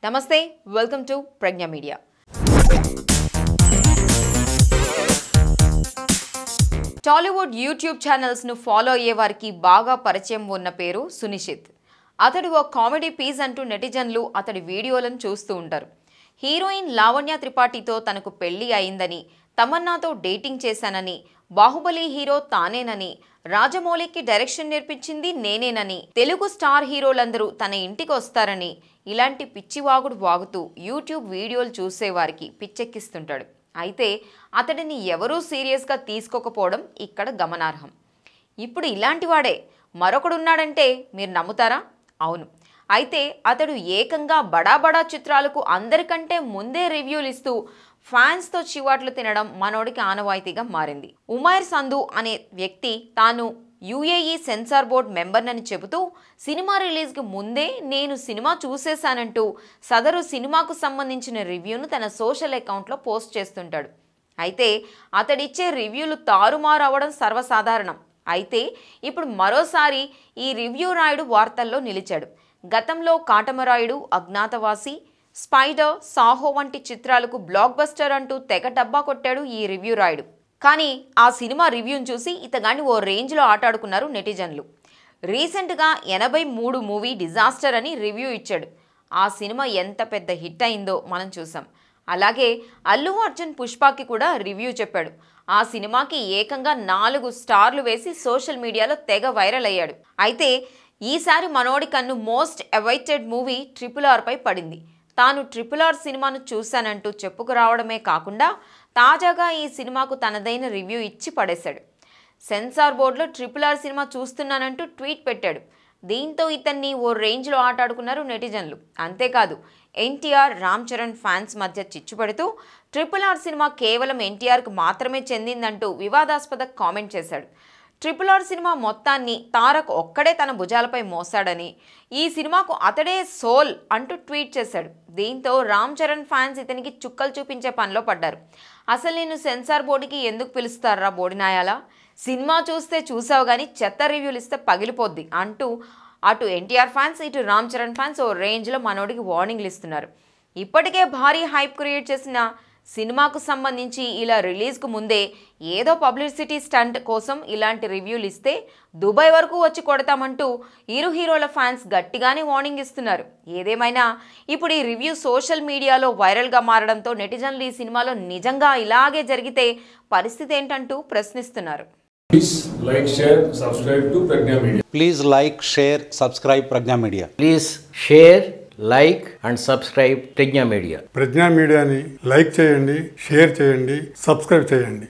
Namaste, welcome to Pregnya Media. Tollywood YouTube channels ను follow అయ్యే వారికి బాగా పరిచయం ఉన్న పేరు సునిశ్చిత్. అతడు ఓ కామెడీ పీస్ అంటూ నెటిజన్లు అతడి వీడియోలను చూస్తూ ఉంటారు. హీరోయిన్ లావణ్య త్రిపాఠితో తనకు పెళ్లి అయిందని, తమన్నాతో డేటింగ్ చేశానని, బాహుబలి హీరో తానేనని, రాజమౌళికి డైరెక్షన్ నేర్పించింది నేనేనని, తెలుగు స్టార్ హీరోలందరూ తన ఇంటికి వస్తారని ఇలాంటి పిచ్చివాగుడు వాగుతూ యూట్యూబ్ వీడియోలు చూసేవారికి పిచ్చెక్కిస్తుంటాడు. అయితే అతడిని ఎవరూ సీరియస్గా తీసుకోకపోవడం ఇక్కడ గమనార్హం. ఇప్పుడు ఇలాంటి వాడే మరొకడున్నాడంటే మీరు నమ్ముతారా? అవును. అయితే అతడు ఏకంగా బడా చిత్రాలకు అందరికంటే ముందే రివ్యూలు ఇస్తూ ఫ్యాన్స్తో చివాట్లు తినడం మనోడికి ఆనవాయితీగా మారింది. ఉమైర్ సంధు అనే వ్యక్తి తాను యుఏఈ సెన్సార్ బోర్డ్ మెంబర్నని చెబుతూ సినిమా రిలీజ్కి ముందే నేను సినిమా చూసేశానంటూ సదరు సినిమాకు సంబంధించిన రివ్యూను తన సోషల్ అకౌంట్లో పోస్ట్ చేస్తుంటాడు. అయితే అతడిచ్చే రివ్యూలు తారుమారు అవ్వడం సర్వసాధారణం. అయితే ఇప్పుడు మరోసారి ఈ రివ్యూ రాయుడు వార్తల్లో నిలిచాడు. గతంలో కాటమరాయుడు, అజ్ఞాతవాసి, స్పైడర్, సాహో వంటి చిత్రాలకు బ్లాక్ బస్టర్ అంటూ తెగ డబ్బా కొట్టాడు ఈ రివ్యూ రాయుడు. కానీ ఆ సినిమా రివ్యూను చూసి ఇతగాన్ని ఓ రేంజ్లో ఆటాడుకున్నారు నెటిజన్లు. రీసెంట్గా 83 మూవీ డిజాస్టర్ అని రివ్యూ ఇచ్చాడు. ఆ సినిమా ఎంత పెద్ద హిట్ అయిందో మనం చూసాం. అలాగే అల్లు అర్జున్ పుష్పకి కూడా రివ్యూ చెప్పాడు. ఆ సినిమాకి ఏకంగా 4 స్టార్లు వేసి సోషల్ మీడియాలో తెగ వైరల్ అయ్యాడు. అయితే ఈసారి మనోడి కన్ను మోస్ట్ అవైటెడ్ మూవీ RRR పై పడింది. తాను RRR సినిమాను చూశానంటూ చెప్పుకురావడమే కాకుండా తాజాగా ఈ సినిమాకు తనదైన రివ్యూ ఇచ్చి పడేశాడు. సెన్సార్ బోర్డులో RRR సినిమా చూస్తున్నానంటూ ట్వీట్ పెట్టాడు. దీంతో ఇతన్ని ఓ రేంజ్లో ఆటాడుకున్నారు నెటిజన్లు. అంతేకాదు NTR, రామ్చరణ్ ఫ్యాన్స్ మధ్య చిచ్చుపడుతూ RRR సినిమా కేవలం NTRకు మాత్రమే చెందిందంటూ వివాదాస్పద కామెంట్ చేశాడు. RRR సినిమా మొత్తాన్ని తారక్ ఒక్కడే తన భుజాలపై మోసాడని, ఈ సినిమాకు అతడే సోల్ అంటూ ట్వీట్ చేశాడు. దీంతో రామ్ చరణ్ ఫ్యాన్స్ ఇతనికి చుక్కలు చూపించే పనిలో పడ్డారు. అసలు నేను సెన్సార్ బోర్డుకి ఎందుకు పిలుస్తారా బోడినాయాలా? సినిమా చూస్తే చూసావు కానీ చెత్త రివ్యూలు ఇస్తే పగిలిపోద్ది అంటూ అటు NTR ఫ్యాన్స్, ఇటు రామ్ చరణ్ ఫ్యాన్స్ ఓ రేంజ్లో మనోడికి వార్నింగ్లు ఇస్తున్నారు. ఇప్పటికే భారీ హైప్ క్రియేట్ చేసిన సినిమాకు సంబంధించి ఇలా రిలీజ్కు ముందే ఏదో పబ్లిసిటీ స్టంట్ కోసం ఇలాంటి రివ్యూలు ఇస్తే దుబాయ్ వరకు వచ్చి కొడతామంటూ ఇరు హీరోల ఫ్యాన్స్ గట్టిగానే వార్నింగ్ ఇస్తున్నారు. ఏదేమైనా ఇప్పుడు ఈ రివ్యూ సోషల్ మీడియాలో వైరల్గా మారడంతో నెటిజన్లు ఈ సినిమాలో నిజంగా ఇలాగే జరిగితే పరిస్థితి ఏంటంటూ ప్రశ్నిస్తున్నారు. Please like, share, subscribe to Pregnya Media. Please like, share, subscribe Pregnya Media. Please share, like and subscribe Pregnya Media. ప్రజ్ఞా మీడియాని లైక్ చేయండి, షేర్ చేయండి, సబ్స్క్రైబ్ చేయండి.